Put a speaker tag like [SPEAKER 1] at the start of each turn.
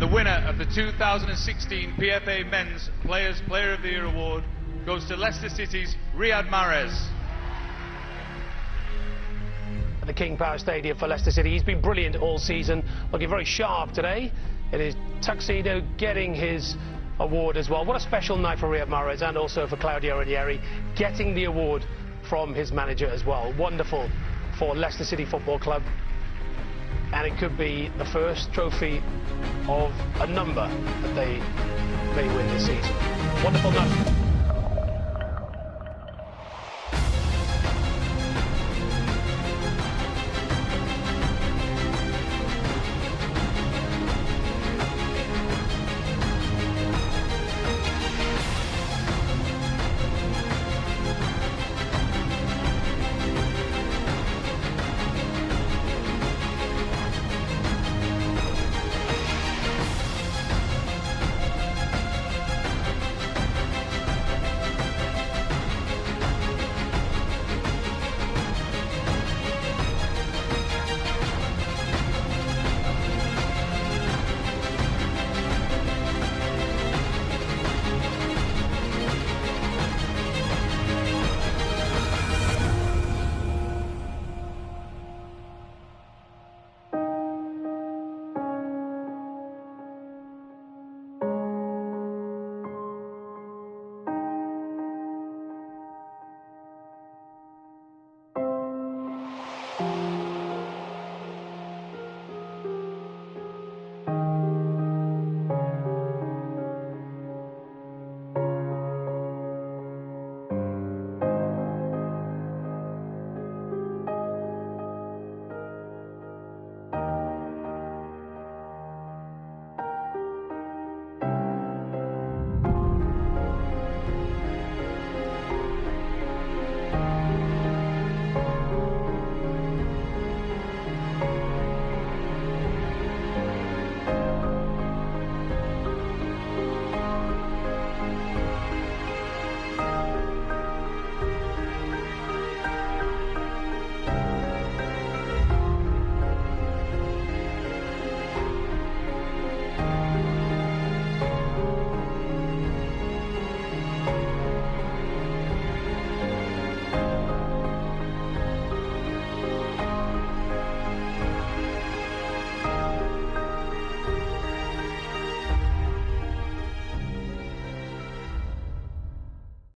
[SPEAKER 1] And the winner of the 2016 PFA Men's Player of the Year Award goes to Leicester City's Riyad Mahrez.
[SPEAKER 2] At the King Power Stadium for Leicester City. He's been brilliant all season, looking very sharp today in his tuxedo, getting his award as well. What a special night for Riyad Mahrez and also for Claudio Ranieri, getting the award from his manager as well. Wonderful for Leicester City Football Club, and it could be the first trophy of a number that they may win this season. Wonderful night.